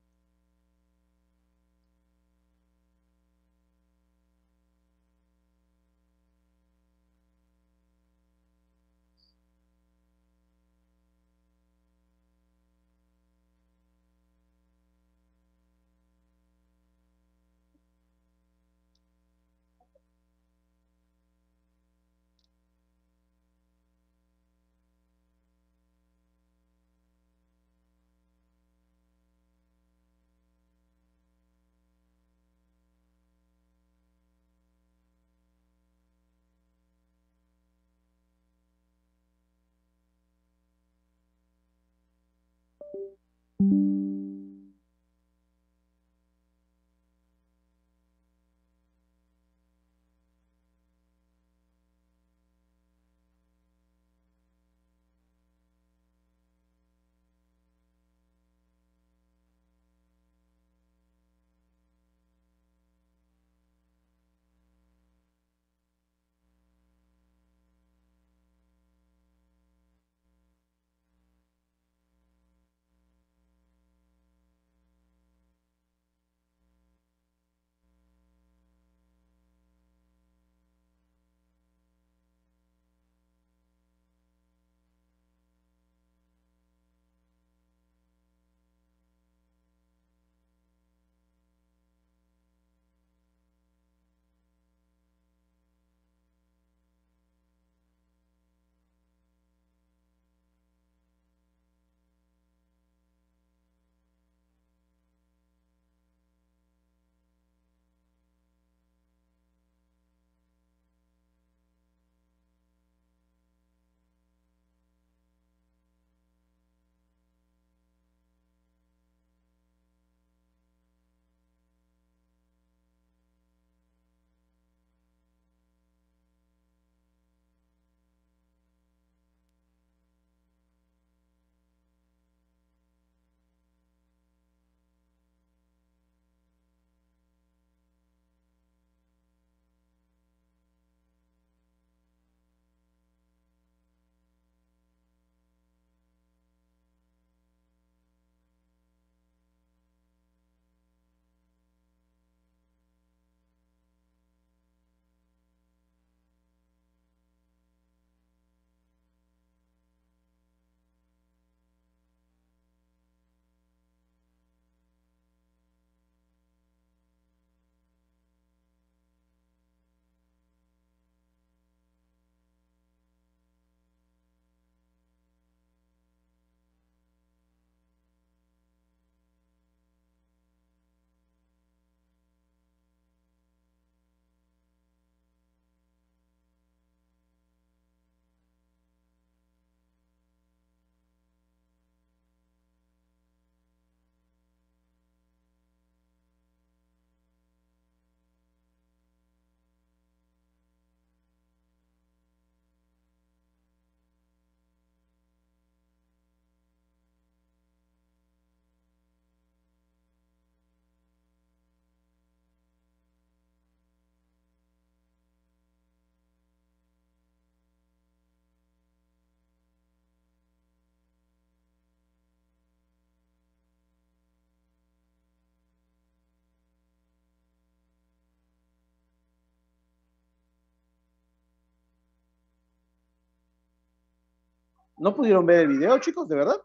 ¿No pudieron ver el video, chicos, de verdad?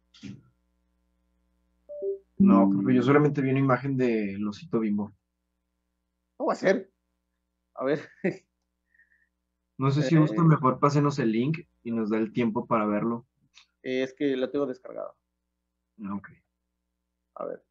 No, profe, yo solamente vi una imagen de Losito Bimbo. ¿Cómo va a ser? A ver. No sé si gusta, Eh, mejor pásenos el link y nos da el tiempo para verlo. es que lo tengo descargado. Ah, ok. A ver.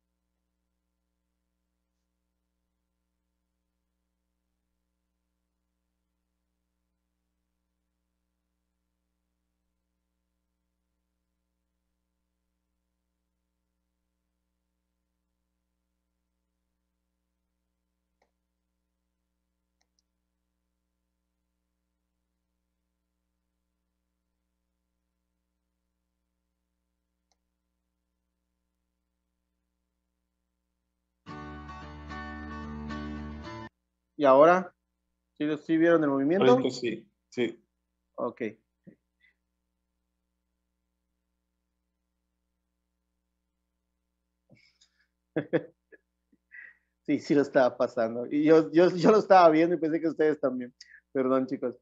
¿Y ahora? ¿Sí, sí vieron el movimiento? Ahorita sí, sí. Ok. Sí, sí lo estaba pasando. Y yo, yo, yo lo estaba viendo y pensé que ustedes también. Perdón, chicos.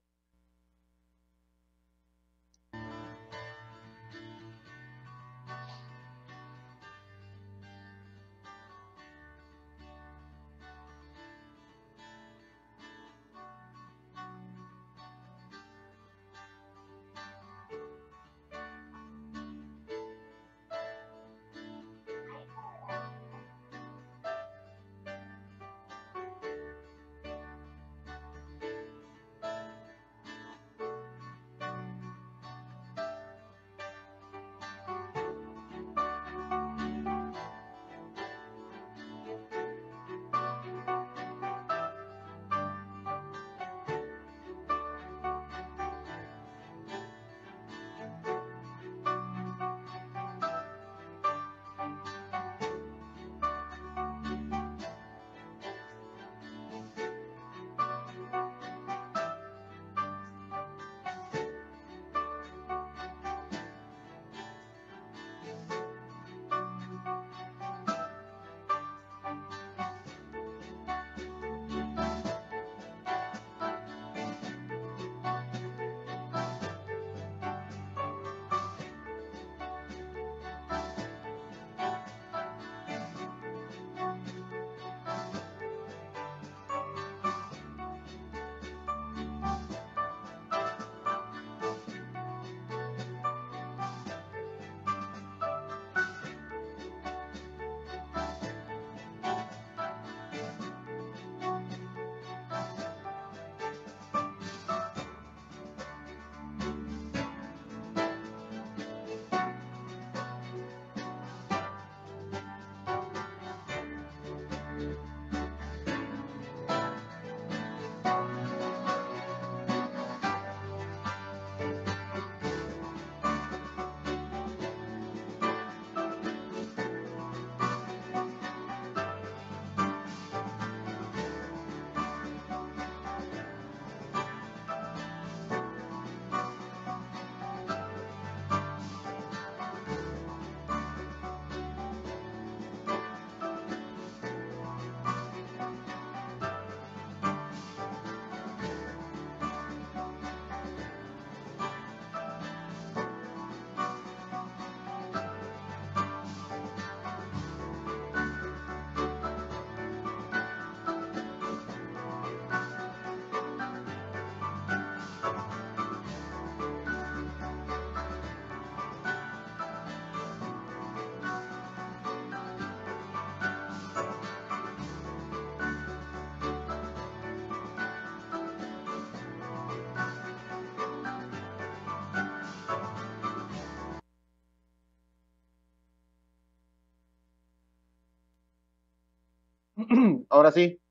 Ahora sí.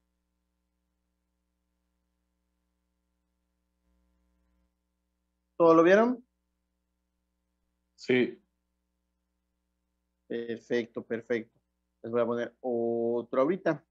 ¿Todo lo vieron? Sí. Perfecto, perfecto. Les voy a poner otro ahorita.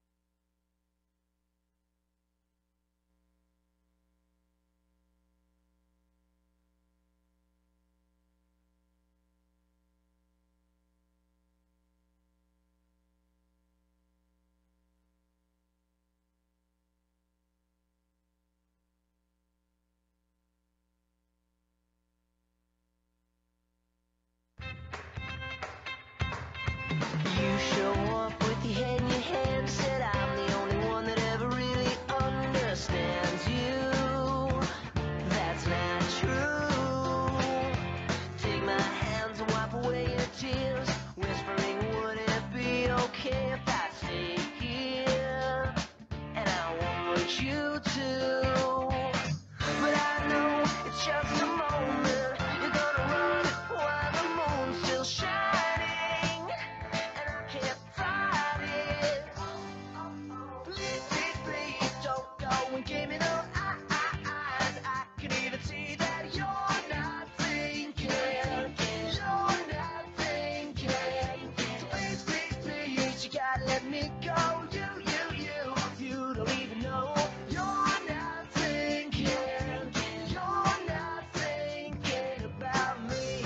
your head in your hand, said I'm the only one that ever really understands you. That's not true. Take my hands and wipe away your tears, whispering, would it be okay if I stay here? And I want you to, but I know it's just a moment. You're gonna run while the moon's still shining, and I can't fight it. Please, please, please don't go and give me those eyes. I can even see that you're not thinking. You're not thinking. So please, please, please, you gotta let me go. You, you, you, you don't even know. You're not thinking. You're not thinking about me.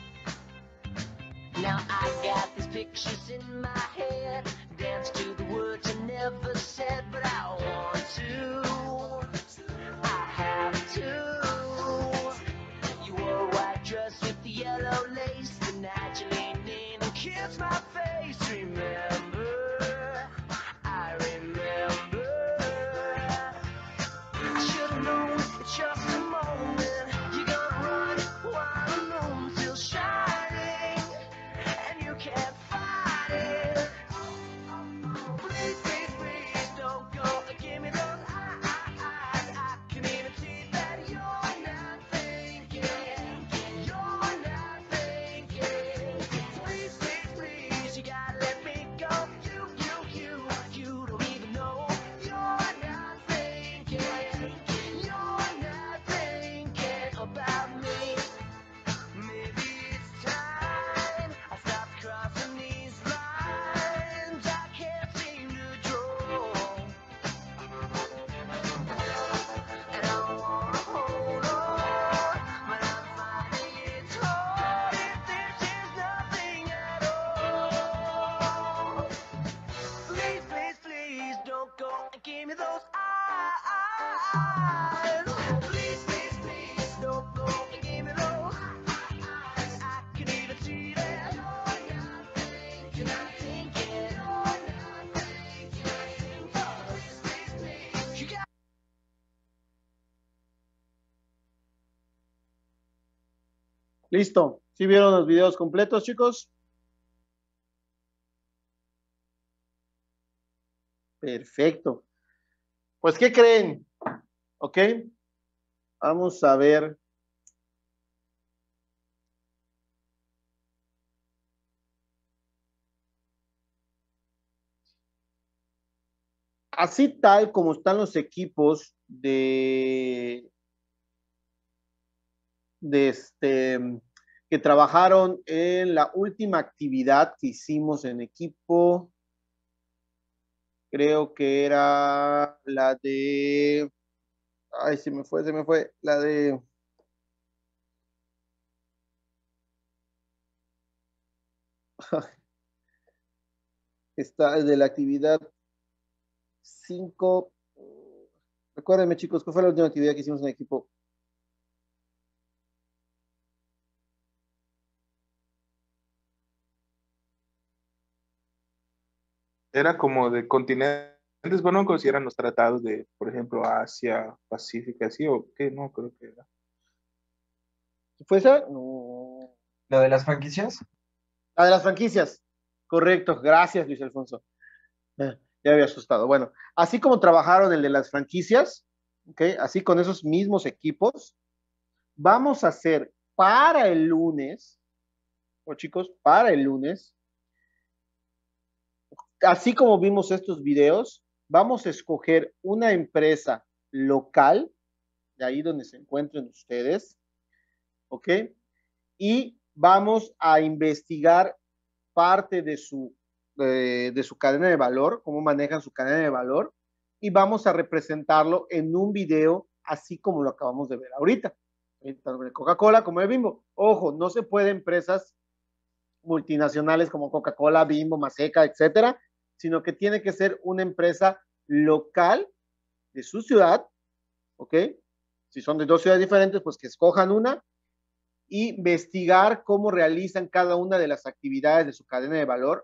Now I got these pictures in my head, dance to the words I never said, but I want to, I have to. You wore a white dress with the yellow lace, the night you leaned in and kissed my face. Remember, I remember. I should've known it's just a moment. You're gonna run while the moon's still shining, and you can't fight it. Please, please, please don't go and give me those eyes. I can even see that you're not thinking. You're not thinking. Please, please, please, you gotta let me go. You, you, you, you don't even know. You're not thinking. You're not thinking about me. Maybe it's time I stop crossing these lines I can't seem to draw. And I wanna hold on, but I'm finding it's hard if this is nothing at all. Please, please, please don't go and give me those eyes. Please, please, please don't go and give me those eyes. I can even see that you're not thinking, not thinking, you're not thinking. Please, please, please, you got. Listo. ¿Sí vieron los videos completos, chicos? Perfecto. Pues, ¿qué creen? ¿Ok? Vamos a ver. Así tal como están los equipos de, de este, que trabajaron en la última actividad que hicimos en equipo, creo que era la de, ay, se me fue, se me fue, la de, esta es de la actividad cinco. Recuérdenme, chicos, ¿cuál fue la última actividad que hicimos en equipo? Era como de continentes, bueno, como si eran los tratados de, por ejemplo, Asia, Pacífico, así, o qué, no, creo que era. ¿Fue esa? No. ¿Lo de las franquicias? La de las franquicias. Correcto, gracias, Luis Alfonso. Eh, Ya había asustado. Bueno, así como trabajaron el de las franquicias, ¿ok? Así con esos mismos equipos, vamos a hacer para el lunes, o chicos, para el lunes, así como vimos estos videos, vamos a escoger una empresa local, de ahí donde se encuentren ustedes, ¿ok? Y vamos a investigar parte de su, de, de su cadena de valor, cómo manejan su cadena de valor, y vamos a representarlo en un video así como lo acabamos de ver ahorita. Tanto de Coca-Cola como de Bimbo. Ojo, no se puede empresas multinacionales como Coca-Cola, Bimbo, Maseca, etcétera, sino que tiene que ser una empresa local de su ciudad, ¿ok? Si son de dos ciudades diferentes, pues que escojan una, y investigar cómo realizan cada una de las actividades de su cadena de valor.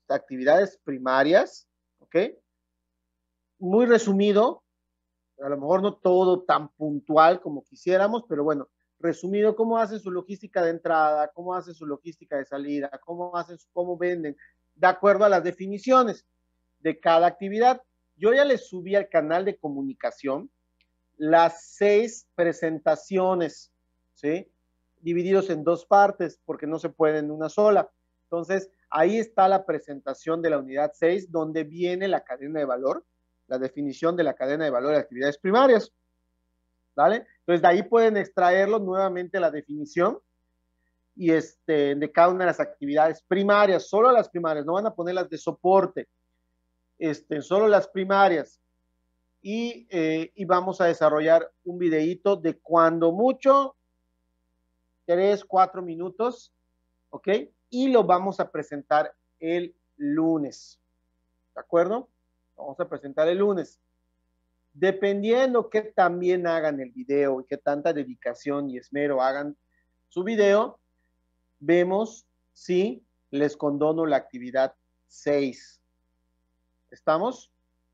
actividades primarias, ¿ok? Muy resumido, a lo mejor no todo tan puntual como quisiéramos, pero bueno, resumido, cómo hacen su logística de entrada, cómo hacen su logística de salida, cómo hacen, cómo venden, de acuerdo a las definiciones de cada actividad. Yo ya les subí al canal de comunicación las seis presentaciones, ¿sí? Divididos en dos partes, porque no se puede en una sola. Entonces, ahí está la presentación de la unidad seis, donde viene la cadena de valor, la definición de la cadena de valor de actividades primarias, ¿vale? Entonces, de ahí pueden extraerlo nuevamente la definición y este, de cada una de las actividades primarias, solo las primarias, no van a poner las de soporte, este, solo las primarias. Y, eh, y vamos a desarrollar un videíto de cuando mucho, tres, cuatro minutos, ¿ok? Y lo vamos a presentar el lunes, ¿de acuerdo? Vamos a presentar el lunes. Dependiendo que también hagan el video y qué tanta dedicación y esmero hagan su video, vemos si les condono la actividad seis. ¿Estamos?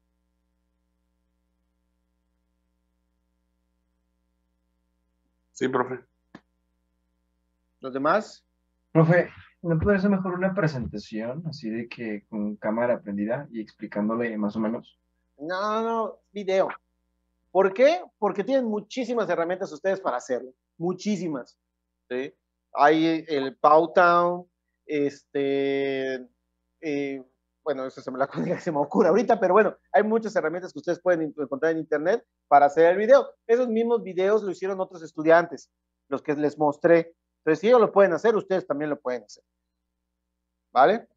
Sí, profe. ¿Los demás? Profe, ¿no puede ser mejor una presentación así de que con cámara prendida y explicándole más o menos? No, no, video. ¿Por qué? Porque tienen muchísimas herramientas ustedes para hacerlo. Muchísimas. ¿Sí? Hay el Powtown, este, eh, bueno, eso se me la se me ocurre ahorita, pero bueno, hay muchas herramientas que ustedes pueden encontrar en internet para hacer el video. Esos mismos videos lo hicieron otros estudiantes, los que les mostré. Entonces, si ellos lo pueden hacer, ustedes también lo pueden hacer. ¿Vale?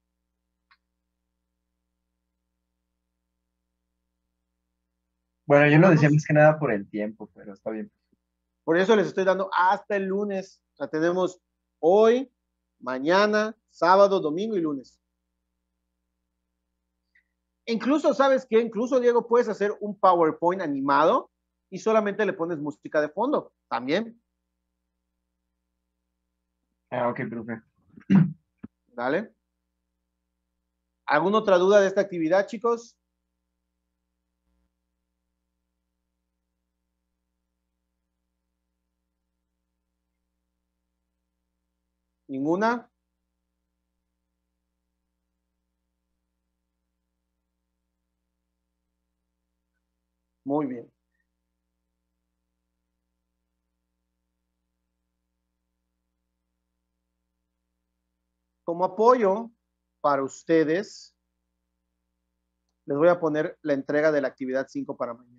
Bueno, yo lo decía Vamos. más que nada por el tiempo, pero está bien. Por eso les estoy dando hasta el lunes. O sea, tenemos hoy, mañana, sábado, domingo y lunes. Incluso, ¿sabes qué? Incluso, Diego, puedes hacer un PowerPoint animado y solamente le pones música de fondo. También. Ah, ok, profe. ¿Vale? ¿Alguna otra duda de esta actividad, chicos? ¿Ninguna? Muy bien. Como apoyo para ustedes, les voy a poner la entrega de la actividad cinco para mañana.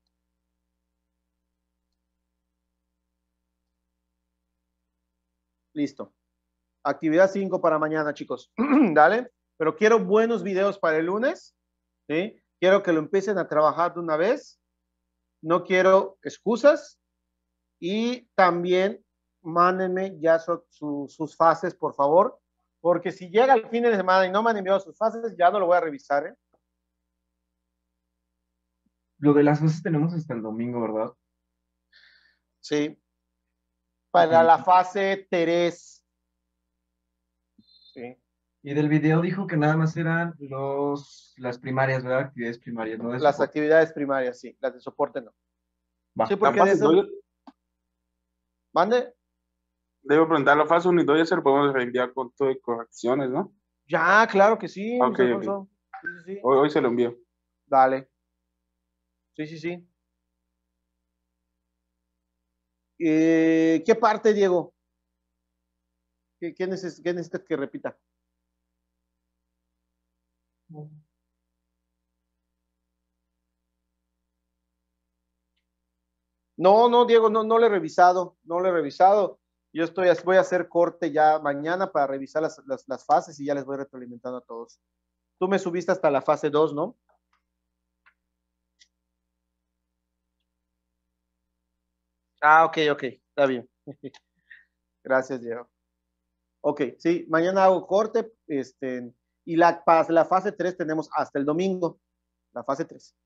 Listo. Actividad cinco para mañana, chicos. Dale. Pero quiero buenos videos para el lunes. ¿Sí? Quiero que lo empiecen a trabajar de una vez. No quiero excusas. Y también mándenme ya su, su, sus fases, por favor. Porque si llega el fin de semana y no me han enviado sus fases, ya no lo voy a revisar. ¿eh? Lo de las cosas tenemos hasta el domingo, ¿verdad? Sí. Para Y, la fase tres. Sí. y del video dijo que nada más eran los, las primarias, ¿verdad? Actividades primarias, ¿no? De Las soporte. actividades primarias, sí. Las de soporte no. Va. Sí, La porque de fase eso... dos, ¿Mande? debo preguntar, la fase uno y dos ya se lo podemos reenviar con todo de correcciones, ¿no? Ya, claro que sí, Ok, Luis ok. Alfonso. Sí, sí, sí. Hoy, hoy se lo envío. Dale. Sí, sí, sí. Eh, ¿Qué parte, Diego? ¿Qué, qué, neces qué necesitas que repita? No, no, Diego, no, no lo he revisado, no lo he revisado. Yo estoy, voy a hacer corte ya mañana para revisar las, las, las fases y ya les voy retroalimentando a todos. Tú me subiste hasta la fase dos, ¿no? Ah, ok, ok, está bien. Gracias, Diego. Ok, sí, mañana hago corte, este, y la, para la fase tres tenemos hasta el domingo, la fase tres.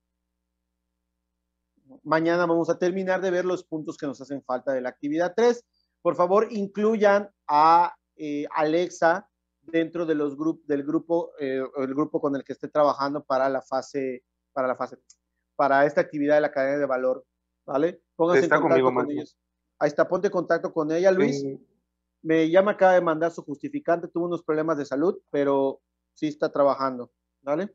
Mañana vamos a terminar de ver los puntos que nos hacen falta de la actividad tres. Por favor, incluyan a eh, Alexa dentro de los grupos del grupo, eh, el grupo con el que esté trabajando para la fase, para la fase, para esta actividad de la cadena de valor, ¿vale? Pónganse Está en contacto conmigo, con maestro. ellos. Ahí está, ponte en contacto con ella, Luis. Sí. Me llama, acaba de mandar su justificante, tuvo unos problemas de salud, pero sí está trabajando, ¿vale?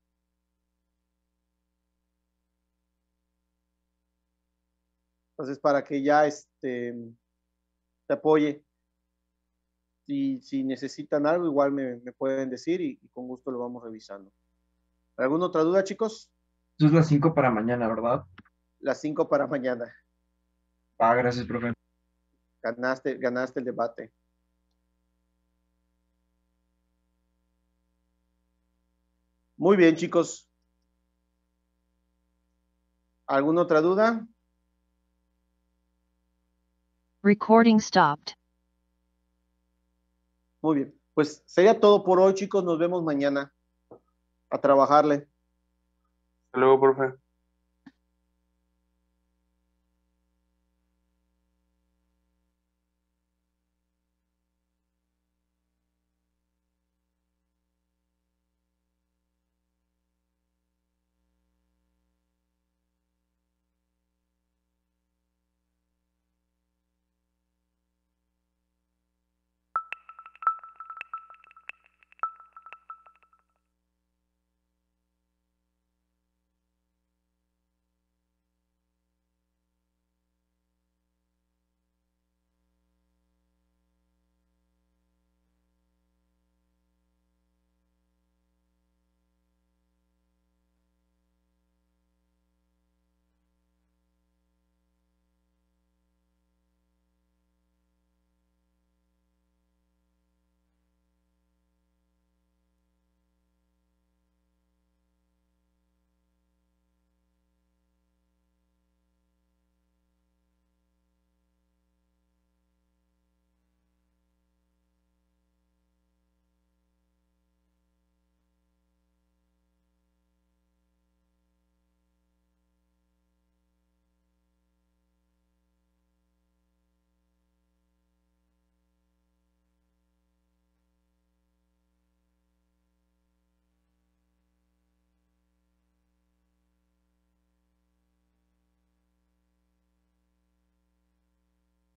Entonces, para que ya este, te apoye. Si, si necesitan algo, igual me, me pueden decir y, y con gusto lo vamos revisando. ¿Alguna otra duda, chicos? Eso es las cinco para mañana, ¿verdad? Las cinco para mañana. Ah, gracias, profe. Ganaste, ganaste el debate. Muy bien, chicos. ¿Alguna otra duda? Recording stopped. Muy bien. Pues sería todo por hoy, chicos. Nos vemos mañana. A trabajarle. Hasta luego, profe.